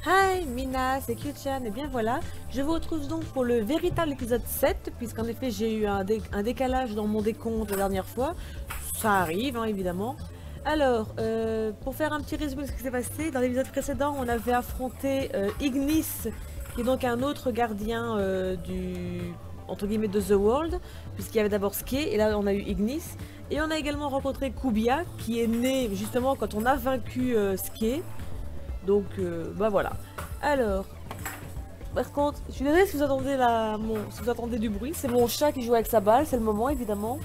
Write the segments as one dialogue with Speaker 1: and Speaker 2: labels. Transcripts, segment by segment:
Speaker 1: Hi Mina, c'est Kyuchan et bien voilà, je vous retrouve donc pour le véritable épisode 7 puisqu'en effet j'ai eu un décalage dans mon décompte la dernière fois. Ça arrive hein, évidemment. Alors, pour faire un petit résumé de ce qui s'est passé, dans l'épisode précédent on avait affronté Ignis qui est donc un autre gardien entre guillemets de The World puisqu'il y avait d'abord Ske et là on a eu Ignis. Et on a également rencontré Kubia qui est né justement quand on a vaincu Ske. Donc, bah voilà. Alors, par contre, je suis désolée si vous attendez, si vous attendez du bruit. C'est mon chat qui joue avec sa balle, c'est le moment évidemment.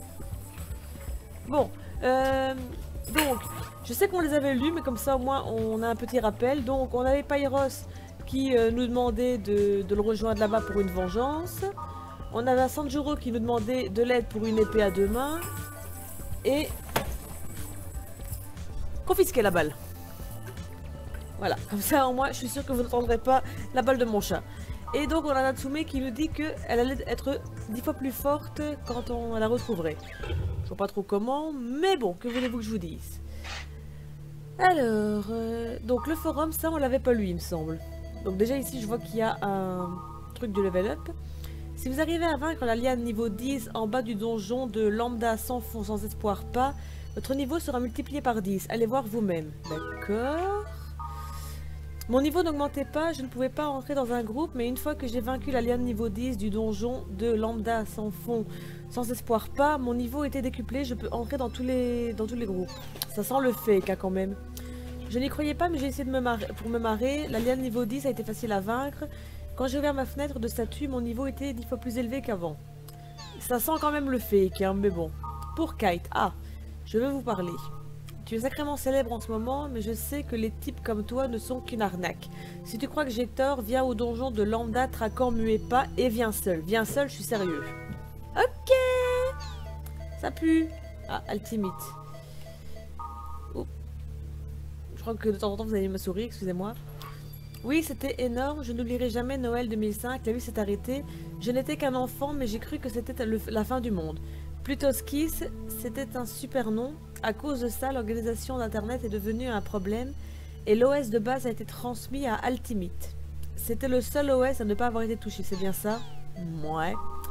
Speaker 1: Bon, donc, je sais qu'on les avait lus, mais comme ça au moins on a un petit rappel. Donc, on avait Pyros qui nous demandait de le rejoindre là-bas pour une vengeance. On avait Sanjuro qui nous demandait de l'aide pour une épée à deux mains. Et confisquer la balle. Voilà, comme ça au moins je suis sûre que vous n'entendrez pas la balle de mon chat. Et donc on a Natsume qui nous dit qu'elle allait être 10 fois plus forte quand on la retrouverait. Je vois pas trop comment, mais bon, que voulez-vous que je vous dise? Alors, donc le forum, ça on l'avait pas lu il me semble. Donc déjà ici je vois qu'il y a un truc de level up. Si vous arrivez à vaincre la liane niveau 10 en bas du donjon de lambda sans fond, sans espoir pas, votre niveau sera multiplié par 10. Allez voir vous-même. D'accord. Mon niveau n'augmentait pas, je ne pouvais pas entrer dans un groupe, mais une fois que j'ai vaincu la liane niveau 10 du donjon de lambda sans fond, sans espoir pas, mon niveau était décuplé, je peux entrer dans tous les groupes. Ça sent le fake hein, quand même. Je n'y croyais pas, mais j'ai essayé de pour me marrer. La liane niveau 10 a été facile à vaincre. Quand j'ai ouvert ma fenêtre de statue, mon niveau était 10 fois plus élevé qu'avant. Ça sent quand même le fake, hein, mais bon. Pour Kite, je veux vous parler. Tu es sacrément célèbre en ce moment, mais je sais que les types comme toi ne sont qu'une arnaque. Si tu crois que j'ai tort, viens au donjon de lambda, traquant muet pas, et viens seul. Viens seul, je suis sérieux. Ok. Ça pue. Ah, Ultimate. Oh. Je crois que de temps en temps vous avez ma souris, excusez-moi. Oui, c'était énorme, je n'oublierai jamais Noël 2005, la vie s'est arrêtée. Je n'étais qu'un enfant, mais j'ai cru que c'était la fin du monde. Plutoskis, c'était un super nom. À cause de ça, l'organisation d'Internet est devenue un problème et l'OS de base a été transmis à Ultimate. C'était le seul OS à ne pas avoir été touché, c'est bien ça? Ouais.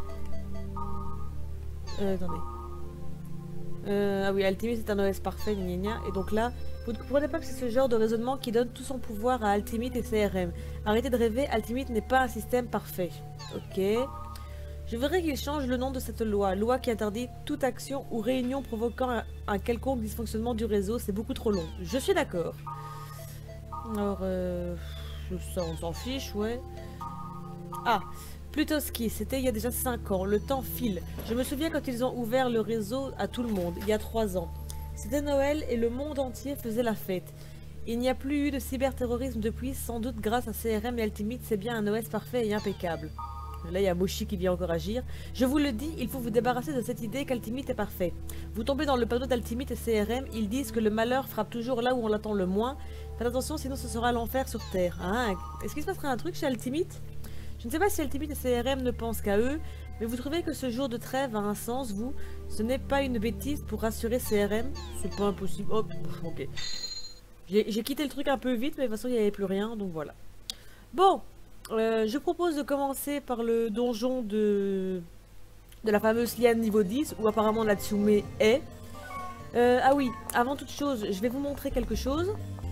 Speaker 1: Attendez. Ah oui, Ultimate c'est un OS parfait, gna gna. Et donc là, vous ne comprenez pas que c'est ce genre de raisonnement qui donne tout son pouvoir à Ultimate et CRM. Arrêtez de rêver, Ultimate n'est pas un système parfait. Ok. Je voudrais qu'il change le nom de cette loi. Loi qui interdit toute action ou réunion provoquant un quelconque dysfonctionnement du réseau. C'est beaucoup trop long. Je suis d'accord. Alors, ça on s'en fiche, ouais. Ah, Plutoski, c'était il y a déjà 5 ans. Le temps file. Je me souviens quand ils ont ouvert le réseau à tout le monde, il y a 3 ans. C'était Noël et le monde entier faisait la fête. Il n'y a plus eu de cyberterrorisme depuis, sans doute grâce à CRM et Ultimate, c'est bien un OS parfait et impeccable. Là, il y a Moshi qui vient encore agir. Je vous le dis, il faut vous débarrasser de cette idée qu'Ultimate est parfait. Vous tombez dans le panneau d'Ultimate et CRM, ils disent que le malheur frappe toujours là où on l'attend le moins. Faites attention, sinon ce sera l'enfer sur Terre. Ah, est-ce qu'il se passera un truc chez Ultimate? Je ne sais pas si Ultimate et CRM ne pensent qu'à eux, mais vous trouvez que ce jour de trêve a un sens, vous? Ce n'est pas une bêtise pour rassurer CRM? C'est pas impossible. Hop, ok. J'ai quitté le truc un peu vite, mais de toute façon, il n'y avait plus rien, donc voilà. Bon. Je propose de commencer par le donjon de la fameuse liane niveau 10 où apparemment Natsume est. Ah oui, avant toute chose, je vais vous montrer quelque chose.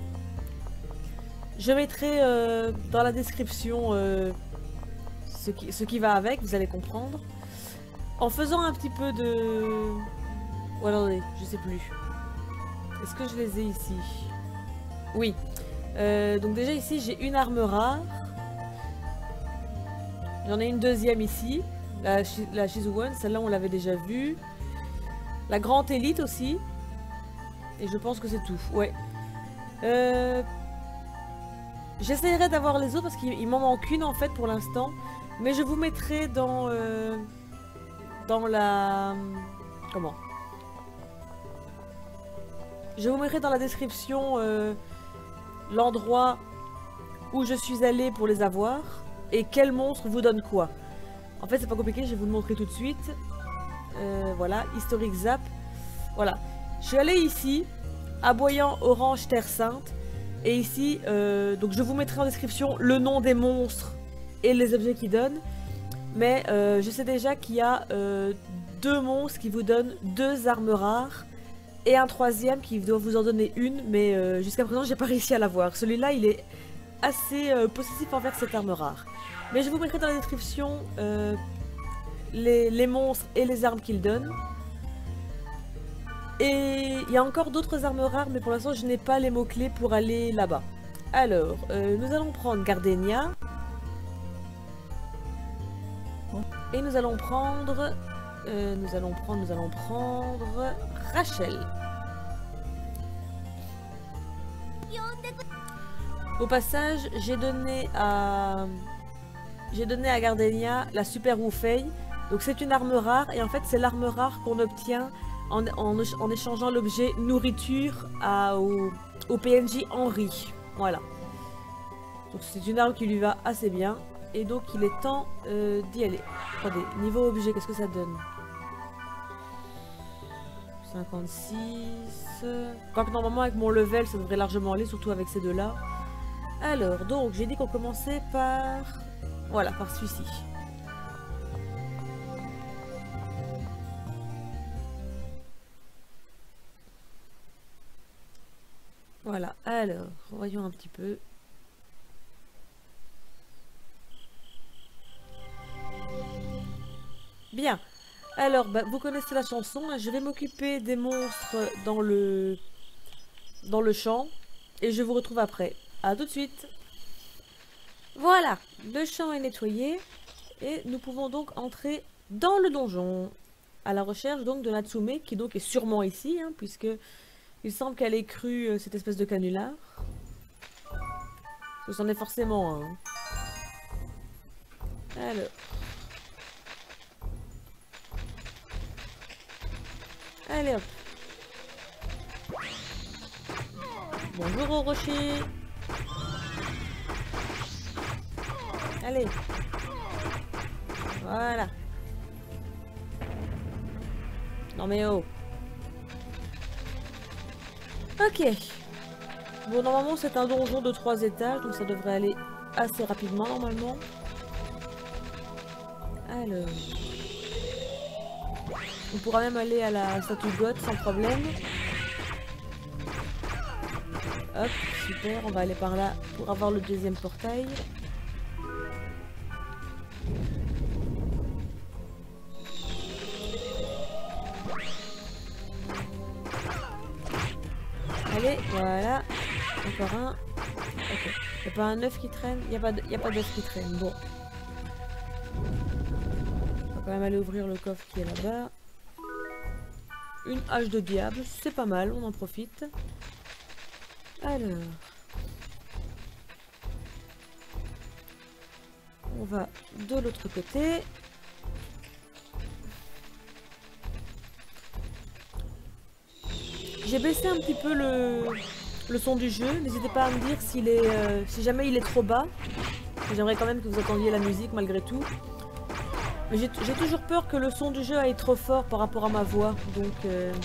Speaker 1: Je mettrai dans la description ce qui va avec, vous allez comprendre. En faisant un petit peu de... Oh, attendez, je sais plus. Est-ce que je les ai ici? Oui. Donc déjà ici j'ai une arme rare. J'en ai une deuxième ici, la Shizuan, celle-là on l'avait déjà vue. La grande élite aussi. Et je pense que c'est tout, ouais. J'essaierai d'avoir les autres parce qu'il m'en manque une en fait pour l'instant. Mais je vous mettrai dans la... Comment? Je vous mettrai dans la description l'endroit où je suis allée pour les avoir. Et quel monstre vous donne quoi. En fait c'est pas compliqué, je vais vous le montrer tout de suite. Voilà, historique zap. Voilà, je suis allée ici, aboyant orange terre sainte. Et ici, donc je vous mettrai en description le nom des monstres et les objets qu'ils donnent. Mais je sais déjà qu'il y a 2 monstres qui vous donnent 2 armes rares. Et un 3e qui doit vous en donner une. Mais jusqu'à présent, j'ai pas réussi à l'avoir. Celui-là, il est assez possessif envers cette arme rare. Mais je vous mettrai dans la description les monstres et les armes qu'il donne. Et il y a encore d'autres armes rares, mais pour l'instant je n'ai pas les mots-clés pour aller là-bas. Alors, nous allons prendre Gardenia. Et nous allons prendre... nous allons prendre Rachel. Au passage, j'ai donné à Gardenia la Super Woufei. Donc c'est une arme rare, et en fait c'est l'arme rare qu'on obtient en échangeant l'objet nourriture au PNJ Henri. Voilà. Donc c'est une arme qui lui va assez bien. Et donc il est temps d'y aller. Attendez, niveau objet, qu'est-ce que ça donne? 56... Quoique normalement avec mon level ça devrait largement aller, surtout avec ces deux-là. Alors, donc j'ai dit qu'on commençait par... Voilà, par celui-ci. Voilà, alors, voyons un petit peu. Bien, alors bah, vous connaissez la chanson, hein. Je vais m'occuper des monstres dans le champ et je vous retrouve après. A tout de suite. Voilà, le champ est nettoyé et nous pouvons donc entrer dans le donjon à la recherche donc de Natsume qui donc est sûrement ici, hein, puisque il semble qu'elle ait cru cette espèce de canular. Ce s'en est forcément un. Hein. Alors. Allez hop. Bonjour au rocher. Allez. Voilà. Non mais oh. Ok. Bon, normalement c'est un donjon de 3 étages, donc ça devrait aller assez rapidement normalement. Alors... On pourra même aller à la statue de God sans problème. Hop, super, on va aller par là pour avoir le deuxième portail. Allez, voilà. Encore un. Ok. Il n'y a pas un œuf qui traîne? Il n'y a pas d'œuf qui traîne. Bon. On va quand même aller ouvrir le coffre qui est là-bas. Une hache de diable, c'est pas mal, on en profite. Alors. On va de l'autre côté. J'ai baissé un petit peu le son du jeu. N'hésitez pas à me dire si jamais il est trop bas. J'aimerais quand même que vous entendiez la musique malgré tout. Mais j'ai toujours peur que le son du jeu aille trop fort par rapport à ma voix. Donc,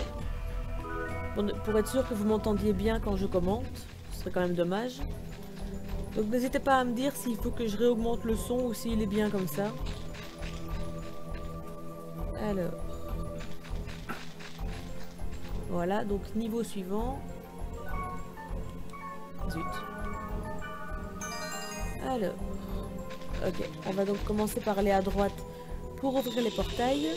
Speaker 1: pour être sûr que vous m'entendiez bien quand je commente, ce serait quand même dommage. Donc n'hésitez pas à me dire s'il faut que je réaugmente le son ou s'il est bien comme ça. Alors. Voilà, donc niveau suivant. Zut. Alors. Ok, on va donc commencer par aller à droite pour ouvrir les portails.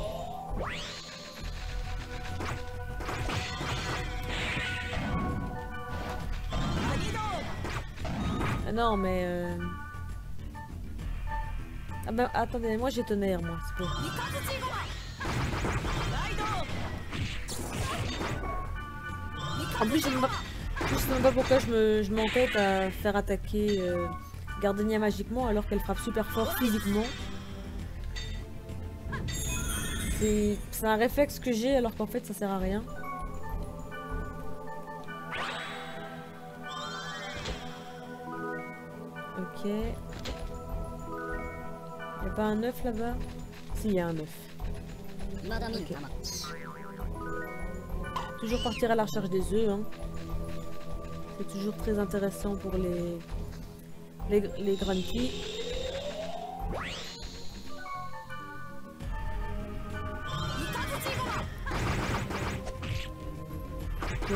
Speaker 1: Ah non, mais... Ah bah attendez, moi j'ai tonnerre, moi, c'est pour... En plus, je ne sais même pas pourquoi je m'entête à faire attaquer Gardenia magiquement alors qu'elle frappe super fort physiquement. C'est un réflexe que j'ai alors qu'en fait ça sert à rien. Ok. Y'a pas un œuf là-bas? Si, y a un œuf. Okay. Toujours partir à la recherche des œufs, hein. C'est toujours très intéressant pour les grunties. Ok.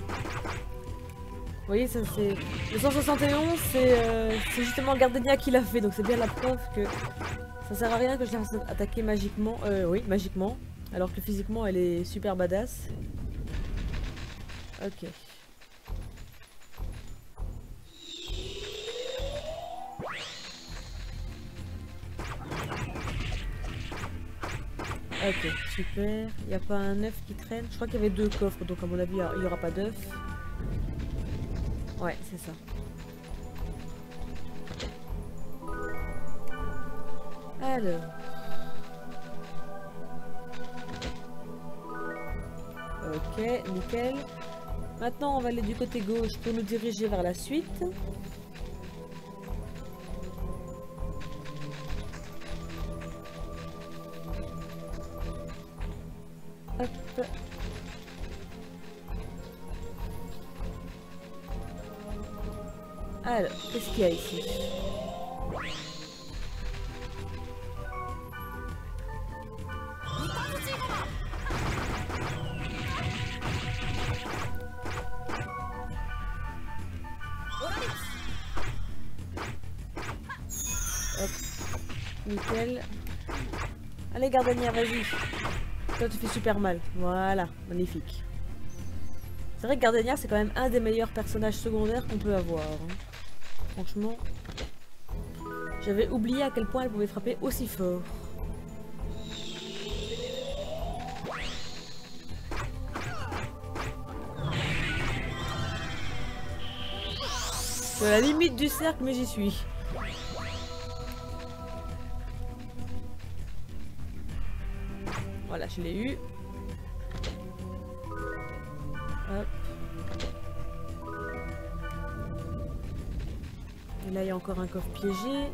Speaker 1: Vous voyez, ça c'est... Le 171, c'est justement Gardenia qui l'a fait, donc c'est bien la preuve que ça sert à rien que je la fasse attaquer magiquement. Oui, magiquement. Alors que physiquement, elle est super badass. Ok. Ok, super. Il n'y a pas un œuf qui traîne. Je crois qu'il y avait 2 coffres, donc à mon avis, il n'y aura pas d'œuf. Ouais, c'est ça. Alors. Ok, nickel. Maintenant, on va aller du côté gauche pour nous diriger vers la suite. Hop. Alors, qu'est-ce qu'il y a ici? Hop, nickel. Allez, Gardenia, vas-y. Toi, tu fais super mal. Voilà, magnifique. C'est vrai que Gardenia, c'est quand même un des meilleurs personnages secondaires qu'on peut avoir. Hein. Franchement, j'avais oublié à quel point elle pouvait frapper aussi fort. C'est à la limite du cercle, mais j'y suis. Voilà, je l'ai eu. Hop. Et là, il y a encore un coffre piégé.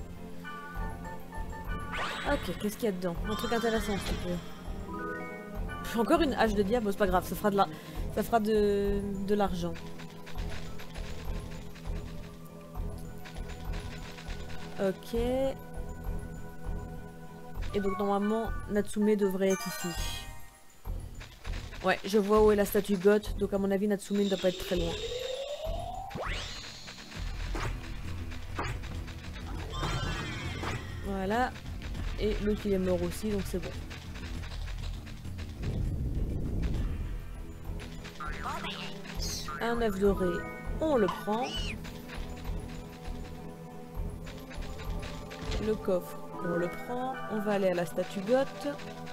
Speaker 1: Ok, qu'est-ce qu'il y a dedans? Un truc intéressant, s'il te plaît. Encore une hache de diable, c'est pas grave, ça fera de l'argent. Ok. Et donc normalement, Natsume devrait être ici. Ouais, je vois où est la statue Goth, donc à mon avis, Natsume ne doit pas être très loin. Voilà. Et l'autre il est mort aussi, donc c'est bon. Un œuf doré, on le prend. Le coffre, on le prend. On va aller à la statue Goth.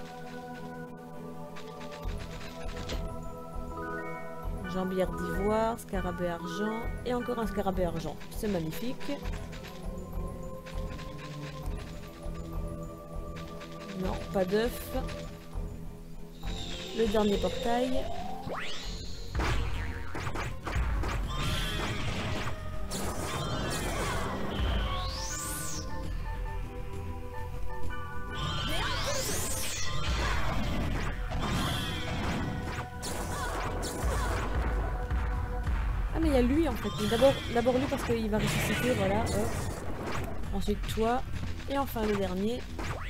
Speaker 1: Jambière d'ivoire, scarabée argent et encore un scarabée argent. C'est magnifique. Non, pas d'œuf. Le dernier portail. Ah mais il y a lui en fait. D'abord lui parce qu'il va ressusciter, voilà. Hop. Ensuite toi. Et enfin le dernier.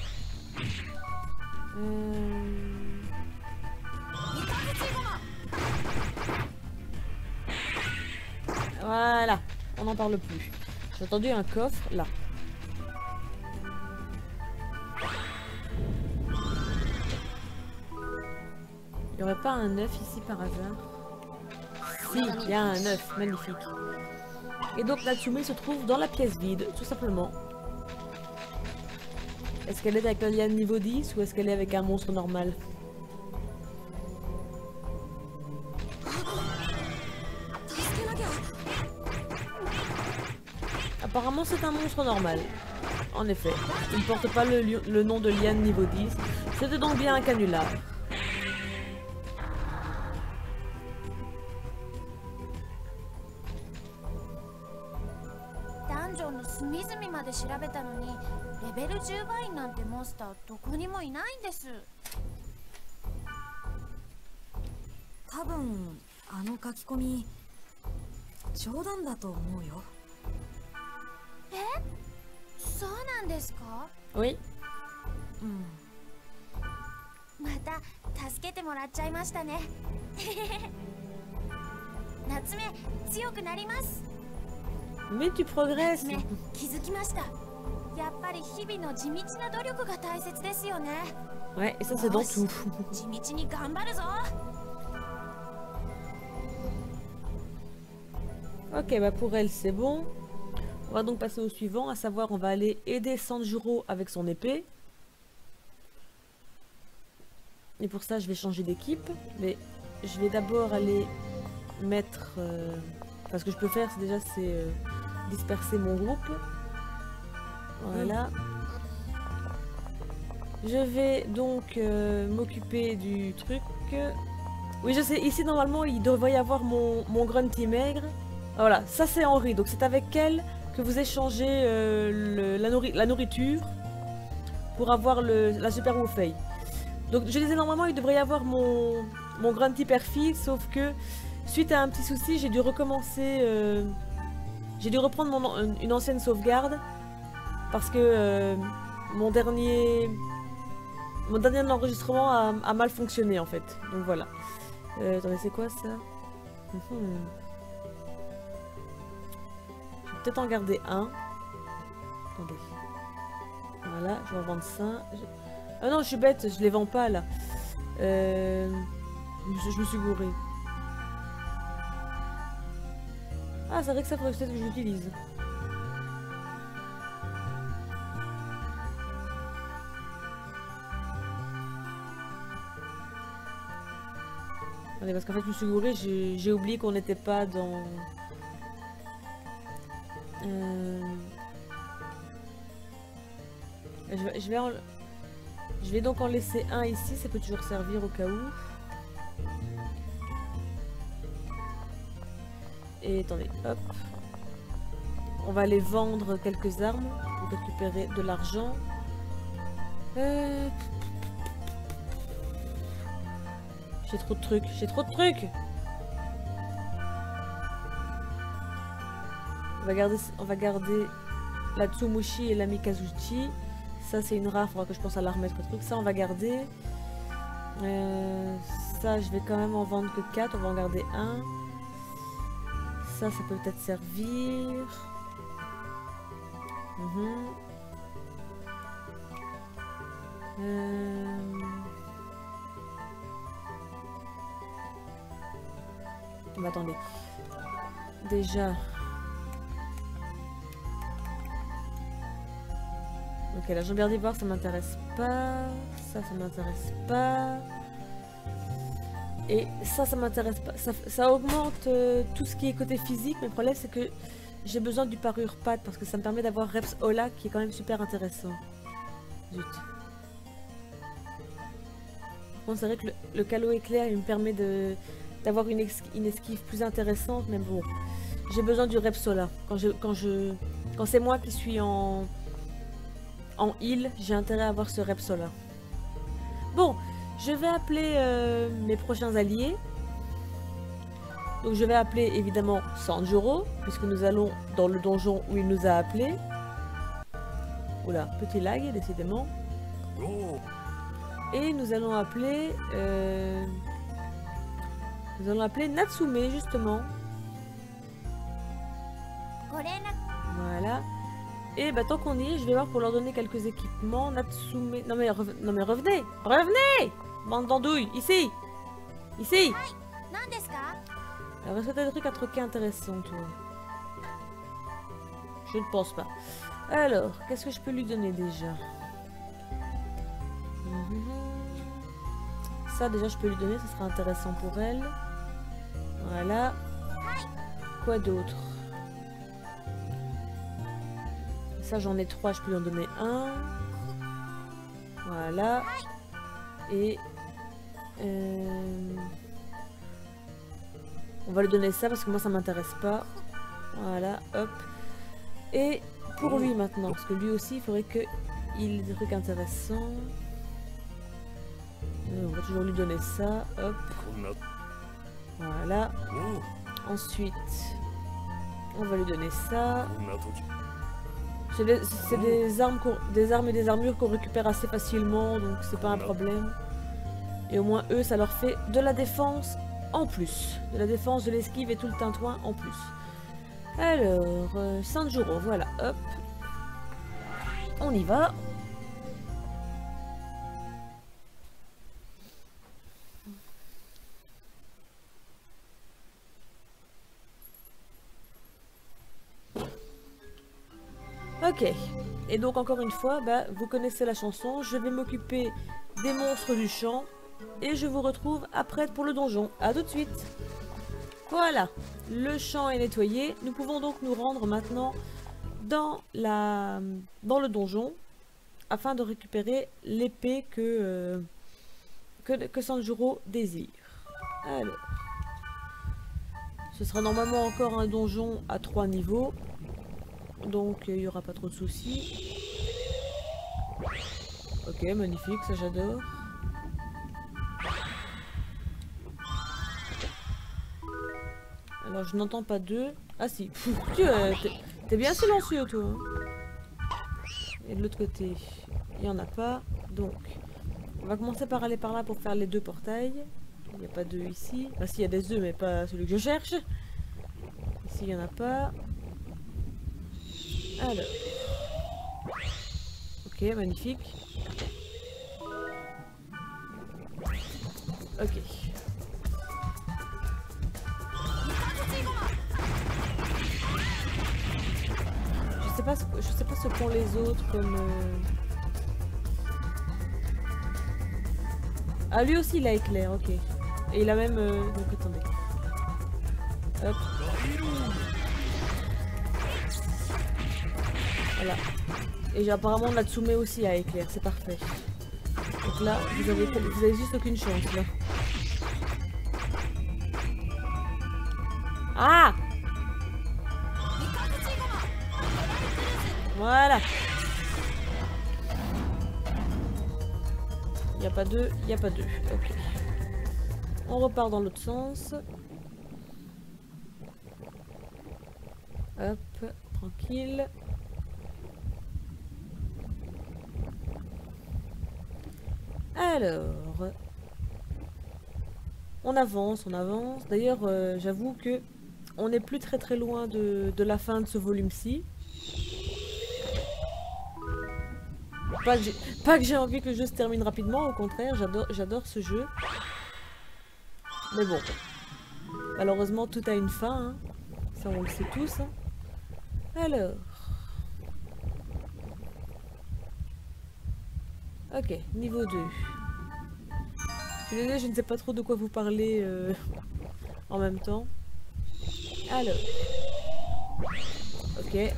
Speaker 1: Voilà, on n'en parle plus. J'ai entendu un coffre là. Il n'y aurait pas un œuf ici par hasard? Si, il y a un œuf, magnifique. Et donc Natsume se trouve dans la pièce vide, tout simplement. Est-ce qu'elle est avec la liane niveau 10 ou est-ce qu'elle est avec un monstre normal? Apparemment c'est un monstre normal. En effet, il ne porte pas le nom de liane niveau 10. C'était donc bien un canular.
Speaker 2: 冗談だと思うよ。
Speaker 3: そうなんですか？
Speaker 1: Oui.
Speaker 3: また助けてもらっちゃいましたね。夏目、強くなります。
Speaker 1: Mais tu progresses.
Speaker 3: 夏目、気づきました。やっぱり日々の地道な努力が大切ですよね。
Speaker 1: Ouais, et ça c'est dans tout.
Speaker 3: 地道に頑張るぞ。
Speaker 1: Ok, bah pour elle c'est bon. On va donc passer au suivant, à savoir on va aller aider Sanjuro avec son épée. Et pour ça je vais changer d'équipe. Mais je vais d'abord aller mettre... Enfin ce que je peux faire c'est déjà disperser mon groupe. Voilà. Je vais donc m'occuper du truc. Oui je sais, ici normalement il devrait y avoir mon grunty maigre. Voilà, ça c'est Henri, donc c'est avec elle que vous échangez la nourriture pour avoir la super Wofei. Donc je disais normalement il devrait y avoir mon grunty perfide, sauf que suite à un petit souci j'ai dû recommencer, j'ai dû reprendre une ancienne sauvegarde parce que mon dernier enregistrement a mal fonctionné en fait, donc voilà. Attendez, c'est quoi ça? Peut-être en garder un. Attendez. Voilà, je vais en vendre ça. Ah non, je suis bête, je les vends pas là. Je me suis gourée. Ah, c'est vrai que ça faudrait peut-être que je l'utilise. Attendez, parce qu'en fait, je me suis gourée, j'ai oublié qu'on n'était pas dans... Je vais donc en laisser un ici, ça peut toujours servir au cas où. Et attendez, hop. On va aller vendre quelques armes pour récupérer de l'argent. J'ai trop de trucs, j'ai trop de trucs. On va garder la Tsumushi et la Mikazuchi. Ça c'est une rare, il faudra que je pense à la remettre au truc. Ça on va garder. Ça je vais quand même en vendre que 4, on va en garder un. Ça peut peut-être servir. Bah, attendez. Déjà... Ok, la jambière d'ivoire, ça m'intéresse pas. Ça m'intéresse pas. Et ça m'intéresse pas. Ça augmente tout ce qui est côté physique. Mais le problème, c'est que j'ai besoin du parure pad parce que ça me permet d'avoir Reps Ola qui est quand même super intéressant. Zut. Par contre, c'est vrai que le calot éclair, il me permet d'avoir une esquive plus intéressante. Mais bon, j'ai besoin du Reps Ola. Quand c'est moi qui suis en heal, j'ai intérêt à avoir ce Repsola. Bon, je vais appeler mes prochains alliés. Donc je vais appeler évidemment Sanjuro, puisque nous allons dans le donjon où il nous a appelés. Oula, petit lag, décidément. Et nous allons appeler Natsume, justement. Voilà. Et bah tant qu'on y est, je vais voir pour leur donner quelques équipements. Natsume... Non mais revenez. Revenez, bande d'andouilles. Ici. Ici. Alors est-ce que t'as des trucs à troquer intéressants, toi? Je ne pense pas. Alors, qu'est-ce que je peux lui donner déjà? Ça déjà je peux lui donner, ça sera intéressant pour elle. Voilà. Quoi d'autre? Ça j'en ai 3, je peux lui en donner un. Voilà. Et on va lui donner ça parce que moi ça m'intéresse pas. Voilà, hop. Et pour lui maintenant, parce que lui aussi il faudrait qu'il ait des trucs intéressants. On va toujours lui donner ça, hop. Voilà. Ensuite, On va lui donner ça. C'est des armes, des armes et des armures qu'on récupère assez facilement, donc c'est pas un problème. Et au moins eux, ça leur fait de la défense en plus. De la défense, de l'esquive et tout le tintouin en plus. Alors, Sanjuro, voilà, hop. On y va. Ok, et donc encore une fois, bah, vous connaissez la chanson, je vais m'occuper des monstres du champ et je vous retrouve après pour le donjon. A tout de suite. Voilà, le champ est nettoyé, nous pouvons donc nous rendre maintenant dans le donjon afin de récupérer l'épée que Sanjuro désire. Alors, ce sera normalement encore un donjon à 3 niveaux. Donc il n'y aura pas trop de soucis. Ok, magnifique, ça j'adore. Alors je n'entends pas d'eux. Ah si, t'es bien silencieux toi. Hein. Et de l'autre côté, il n'y en a pas. Donc, on va commencer par aller par là pour faire les 2 portails. Il n'y a pas d'œufs ici. Ah si, il y a des œufs mais pas celui que je cherche. Ici il n'y en a pas. Alors. Ok, magnifique. Ok. Je sais pas ce qu'ont les autres comme... Ah, lui aussi il a éclair, ok. Et il a même... Donc attendez. Hop. Voilà. Et j'ai apparemment Natsume aussi à éclair, c'est parfait. Donc là, vous avez juste aucune chance là. Ah! Voilà. Il n'y a pas d'œufs, il n'y a pas d'œufs. Ok. On repart dans l'autre sens. Hop, tranquille. Alors, on avance, on avance. D'ailleurs, j'avoue que on n'est plus très loin de la fin de ce volume-ci. Pas que j'ai envie que le jeu se termine rapidement, au contraire, j'adore ce jeu. Mais bon, malheureusement tout a une fin, hein. Ça on le sait tous. Hein. Alors... Ok, niveau 2. Je ne sais pas trop de quoi vous parler en même temps. Alors. Ok.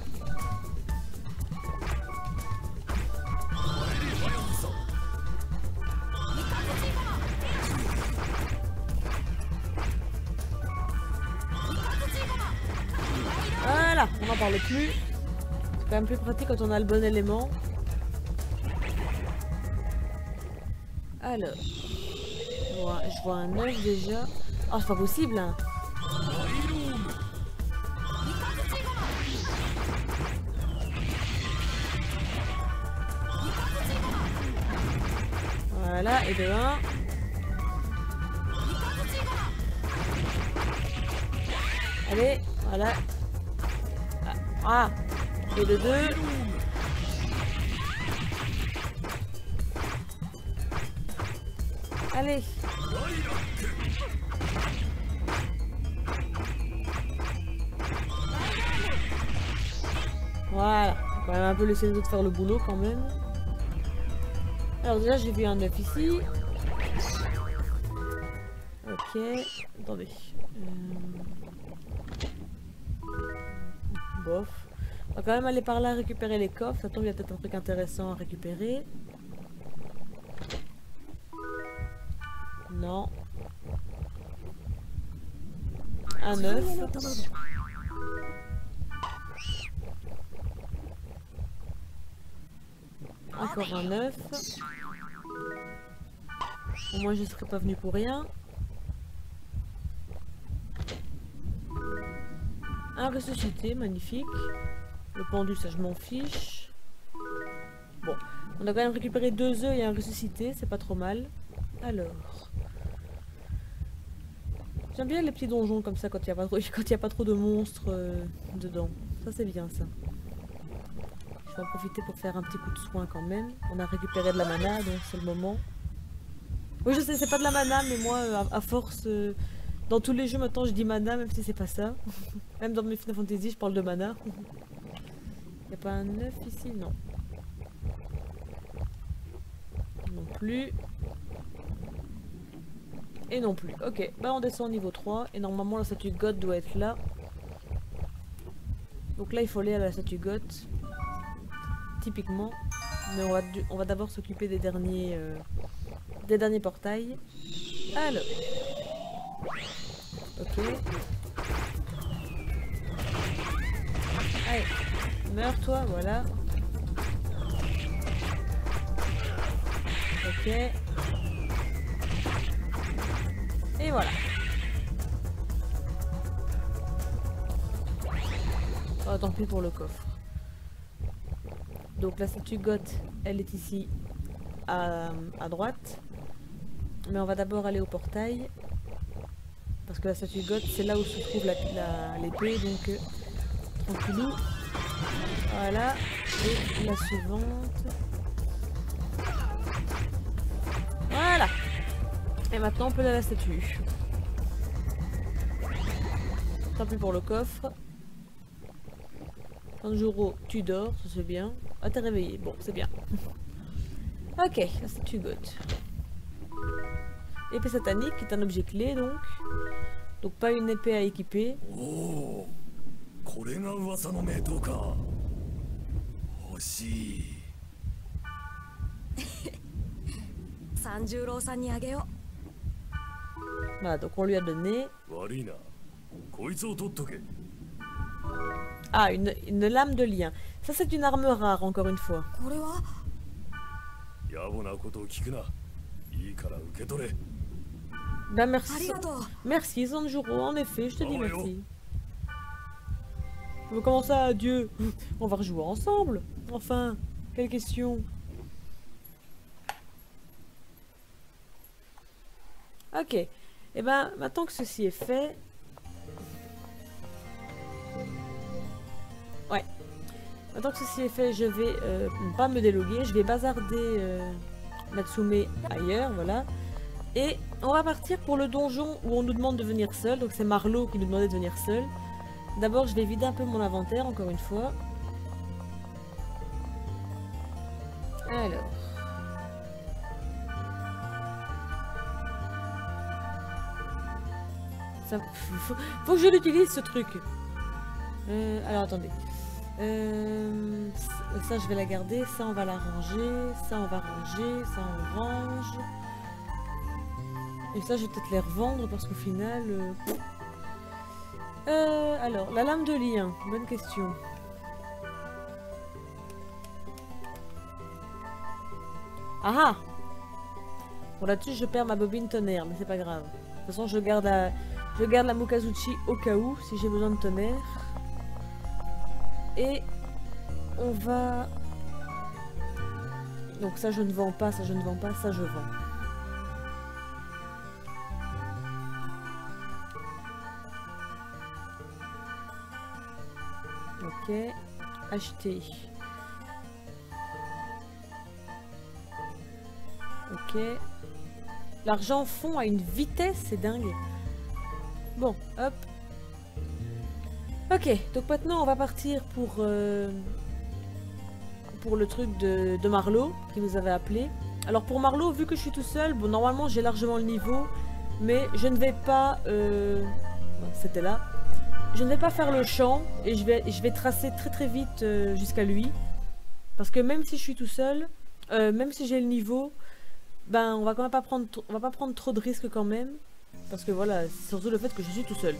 Speaker 1: Voilà, on n'en parle plus. C'est quand même plus pratique quand on a le bon élément. Alors, je vois un œuf déjà. Oh, c'est pas possible, hein. Voilà, et de 1. Allez, voilà. Ah, et de 2. Allez. Voilà. On va quand même un peu laisser les autres faire le boulot quand même. Alors déjà j'ai vu un œuf ici. Ok. Attendez. Bof. On va quand même aller par là récupérer les coffres. Ça tombe, il y a peut-être un truc intéressant à récupérer. Non. Un œuf. Encore un œuf. Au moins je ne serais pas venu pour rien. Un un ressuscité, magnifique. Le pendu, ça je m'en fiche. Bon, on a quand même récupéré 2 œufs et un ressuscité, c'est pas trop mal. Alors... J'aime bien les petits donjons comme ça quand il n'y a, a pas trop de monstres dedans. Ça c'est bien ça. Je vais en profiter pour faire un petit coup de soin quand même. On a récupéré de la mana, donc c'est le moment. Oui, je sais, c'est pas de la mana, mais moi, à force, dans tous les jeux maintenant, je dis mana, même si c'est pas ça. Même dans mes Final Fantasy, je parle de mana. Y a pas un œuf ici? Non. Non plus. Et non plus. Ok, bah on descend au niveau 3. Et normalement, la statue God doit être là. Donc là, il faut aller à la statue God. Typiquement. Mais on va d'abord s'occuper des derniers portails. Alors. Ok. Allez. Meurs-toi, voilà. Ok. Et voilà. Oh, tant pis pour le coffre. Donc la statue Goth, elle est ici à droite. Mais on va d'abord aller au portail. Parce que la statue Goth, c'est là où se trouve l'épée. Donc tranquillou. Voilà. Et la suivante. Voilà. Et maintenant on peut aller à la statue. Tant pis pour le coffre. Tanjuro, tu dors, ça c'est bien. Ah, t'es réveillé, bon, c'est bien. Ok, la statue Goth. Épée satanique, qui est un objet clé donc. Donc pas une épée à équiper.
Speaker 2: Oh, これが噂の名刀か。欲しい。
Speaker 3: 三十郎さんにあげよう。
Speaker 1: Voilà, donc on lui a donné.
Speaker 2: 悪いな。こいつを取っとけ。
Speaker 1: Ah, une lame de lien. Ça c'est une arme rare, encore une fois.
Speaker 3: これは
Speaker 2: 野暮なことを聞くな。いいから受け取れ。
Speaker 1: Ben
Speaker 3: あ
Speaker 1: merci.
Speaker 3: りがとう。
Speaker 1: Merci Sanjuro, en effet, je te dis
Speaker 2: Oh,
Speaker 1: merci. Mais comment ça, adieu? On va rejouer ensemble. Enfin, quelle question. Ok. Et ben, maintenant que ceci est fait... Ouais. Maintenant que ceci est fait, je vais pas me déloguer. Je vais bazarder Natsume ailleurs, voilà. Et on va partir pour le donjon où on nous demande de venir seul. Donc c'est Marlowe qui nous demandait de venir seul. D'abord, je vais vider un peu mon inventaire, encore une fois. Alors... Ça, faut que je l'utilise, ce truc. Alors, attendez. Ça, je vais la garder. Ça, on va la ranger. Ça, on va ranger. Ça, on range. Et ça, je vais peut-être les revendre parce qu'au final... alors, la lame de lien. Bonne question. Ah ah! Bon, là-dessus, je perds ma bobine tonnerre, mais c'est pas grave. De toute façon, je garde la Mukazuchi au cas où, si j'ai besoin de tonnerre. Et on va... Donc ça, je ne vends pas, ça, je ne vends pas, ça, je vends. Ok, acheter. Ok. L'argent fond à une vitesse, c'est dingue. Bon, hop. Ok, donc maintenant on va partir pour le truc de Marlowe, qui nous avait appelé. Alors pour Marlowe, vu que je suis tout seul, bon normalement j'ai largement le niveau, mais je ne vais pas... C'était là. Je ne vais pas faire le champ et je vais tracer très vite jusqu'à lui. Parce que même si je suis tout seul, même si j'ai le niveau, ben on va quand même pas prendre trop de risques quand même. Parce que voilà, c'est surtout le fait que je suis tout seul.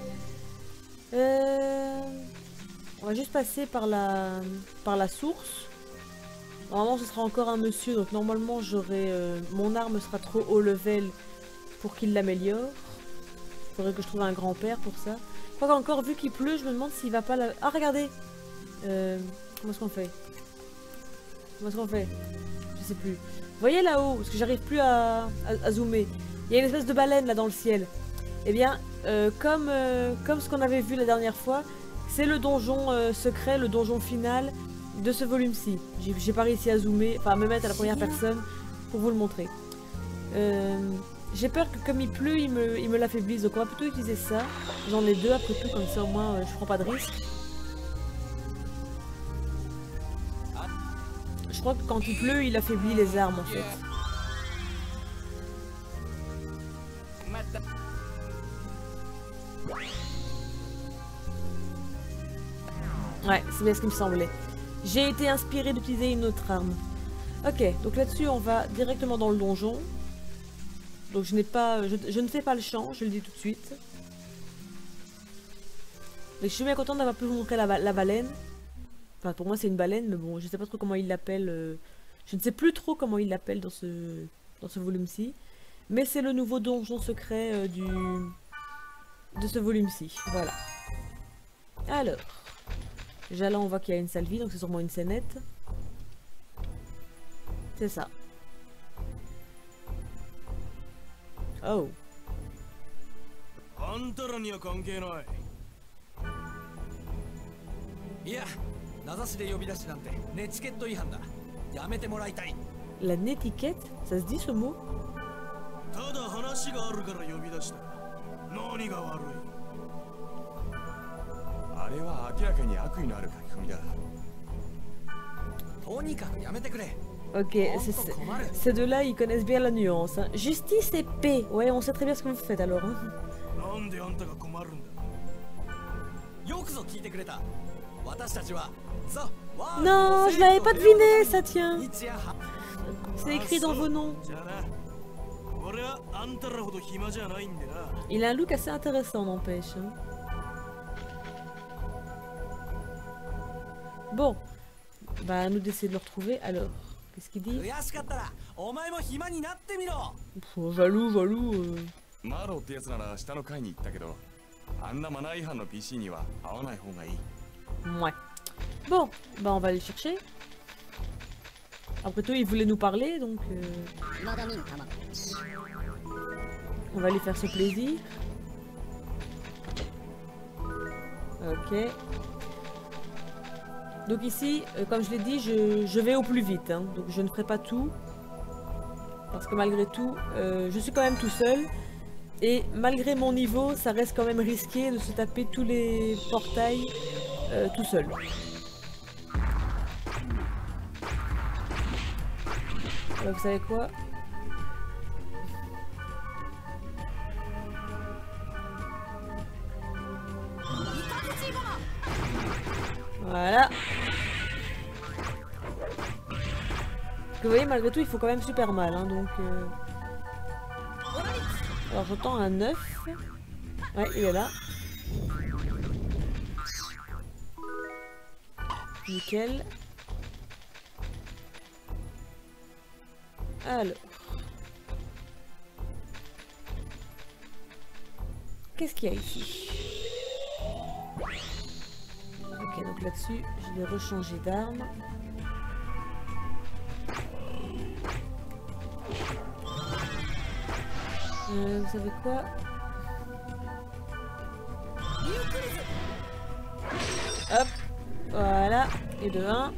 Speaker 1: On va juste passer par la source. Normalement ce sera encore un monsieur, donc normalement j'aurai mon arme sera trop haut level pour qu'il l'améliore. Il faudrait que je trouve un grand-père pour ça. Quoi qu'encore, vu qu'il pleut, je me demande s'il va pas la... Ah, regardez. Comment est-ce qu'on fait? Comment est-ce qu'on fait? Je sais plus. Vous voyez là-haut, parce que j'arrive plus à zoomer. Il y a une espèce de baleine là dans le ciel. Eh bien, comme ce qu'on avait vu la dernière fois, c'est le donjon secret, le donjon final de ce volume-ci. J'ai pas réussi à zoomer, enfin à me mettre à la première personne pour vous le montrer. J'ai peur que comme il pleut, il me l'affaiblisse. Donc on va plutôt utiliser ça. J'en ai deux après tout, comme ça au moins je prends pas de risque. Je crois que quand il pleut, il affaiblit les armes en fait. Ouais, c'est bien ce qui me semblait. J'ai été inspiré d'utiliser une autre arme. Ok, donc là-dessus on va directement dans le donjon. Donc je n'ai pas, je ne fais pas le champ, je le dis tout de suite. Mais je suis bien contente d'avoir pu vous montrer la baleine. Enfin pour moi c'est une baleine, mais bon je sais pas trop comment il l'appelle. Je ne sais plus trop comment il l'appelle dans ce volume-ci. Mais c'est le nouveau donjon secret de ce volume-ci. Voilà. Alors. Déjà là on voit qu'il y a une salle vide, donc c'est sûrement une scénette. C'est ça. Oh. La netiquette, ça se dit ce mot? Ok, ces deux-là, ils connaissent bien la nuance. Hein. Justice et paix. Ouais, on sait très bien ce que vous faites alors. Hein. Non, je l'avais pas deviné, ça tient. C'est écrit dans vos noms. Il a un look assez intéressant, n'empêche. Hein. Bon, bah à nous d'essayer de le retrouver. Alors, qu'est-ce qu'il dit? Pff, Valou. Ouais. Bon, bah on va aller chercher. Après tout, il voulait nous parler, donc... on va lui faire ce plaisir. Ok. Donc ici, comme je l'ai dit, je vais au plus vite. Hein, donc je ne ferai pas tout. Parce que malgré tout, je suis quand même tout seul. Et malgré mon niveau, ça reste quand même risqué de se taper tous les portails tout seul. Alors vous savez quoi? Voilà. Vous voyez, malgré tout, il faut quand même super mal. Hein, donc, alors j'entends un 9. Ouais, il est là. Nickel. Alors. Qu'est-ce qu'il y a ici? Ok, donc là-dessus, je vais rechanger d'arme. Vous savez quoi? Hop, voilà, et de 1.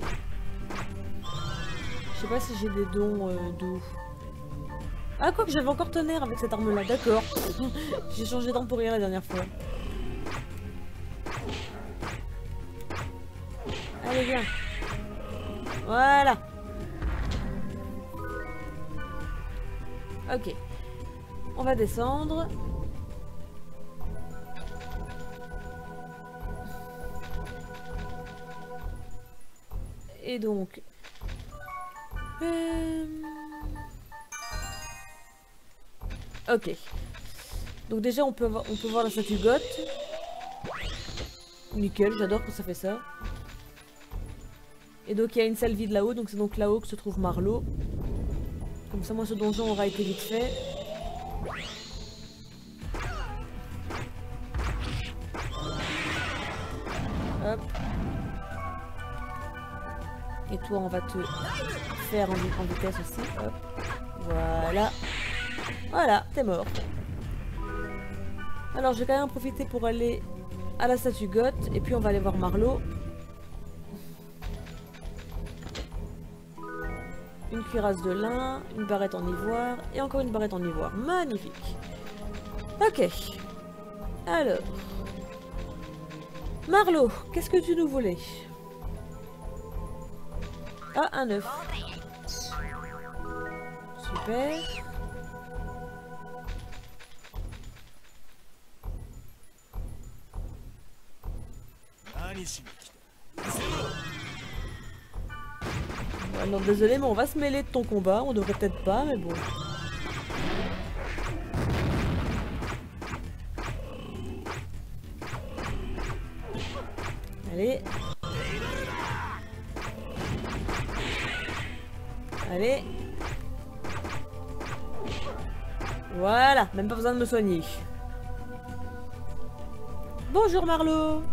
Speaker 1: Je sais pas si j'ai des dons d'eau. Ah, quoi que j'avais encore tonnerre avec cette arme-là, d'accord. J'ai changé d'arme pour rien la dernière fois. Allez, viens. Voilà. Ok. On va descendre. Et donc... Ok. Donc déjà on peut voir la statue Goth. Nickel, j'adore quand ça fait ça. Et donc il y a une salle vide là-haut, donc c'est donc là-haut que se trouve Marlowe. Comme ça moi ce donjon aura été vite fait. Et toi, on va te faire en vitesse aussi. Hop. Voilà. Voilà, t'es mort. Alors, je vais quand même en profiter pour aller à la statue Goth. Et puis, on va aller voir Marlowe. Une cuirasse de lin, une barrette en ivoire et encore une barrette en ivoire. Magnifique. Ok. Alors. Marlowe, qu'est-ce que tu nous voulais? Ah, un œuf. Super. Alors désolé, mais on va se mêler de ton combat. On devrait peut-être pas, mais bon. Allez. Allez. Voilà, même pas besoin de me soigner. Bonjour Marlowe.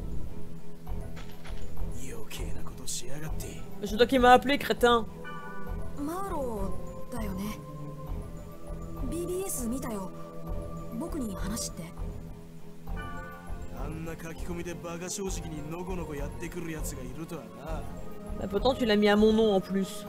Speaker 1: C'est toi qui m'as appelé, crétin.
Speaker 3: Marlowe だよね。BBS 見たよ。僕に話って。
Speaker 4: あんな書き込みでバカ正直にのこのこやってくるやつがいるとはな。
Speaker 1: Bah, pourtant tu l'as mis à mon nom en plus.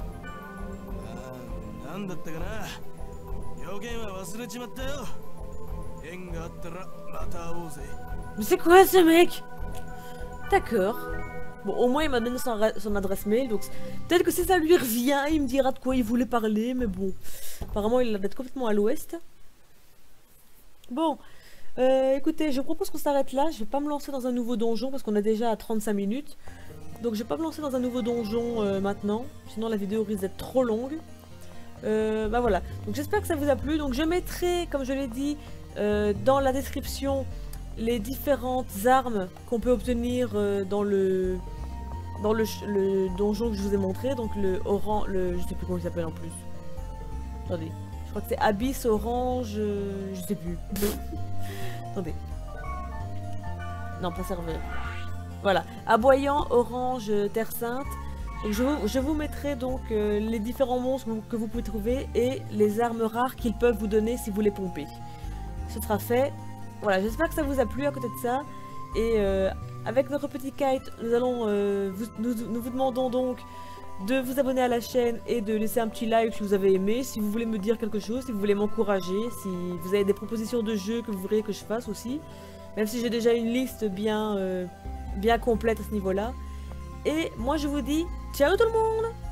Speaker 4: なんだったかな。予言は忘れちまったよ。縁があったらまた会おうぜ。
Speaker 1: Mais c'est quoi ce mec? D'accord. Bon, au moins il m'a donné son adresse mail, donc peut-être que si ça lui revient, il me dira de quoi il voulait parler, mais bon. Apparemment il a l'air d'être complètement à l'ouest. Bon, écoutez, je propose qu'on s'arrête là. Je vais pas me lancer dans un nouveau donjon parce qu'on est déjà à 35 minutes. Donc je vais pas me lancer dans un nouveau donjon maintenant, sinon la vidéo risque d'être trop longue. Bah voilà, donc j'espère que ça vous a plu. Donc je mettrai, comme je l'ai dit, dans la description les différentes armes qu'on peut obtenir dans le donjon que je vous ai montré. Donc le orange, je sais plus comment il s'appelle en plus. Attendez, je crois que c'est Abyss, orange, je sais plus. Attendez. Non, pas serveur. Voilà, aboyant, orange, terre sainte. Donc je vous mettrai donc les différents monstres que vous pouvez trouver et les armes rares qu'ils peuvent vous donner si vous les pompez. Ce sera fait. Voilà, j'espère que ça vous a plu à côté de ça. Et avec notre petit kite, nous allons nous vous demandons donc de vous abonner à la chaîne et de laisser un petit like si vous avez aimé, si vous voulez me dire quelque chose, si vous voulez m'encourager, si vous avez des propositions de jeux que vous voudriez que je fasse aussi. Même si j'ai déjà une liste bien complète à ce niveau-là. Et moi je vous dis ciao tout le monde!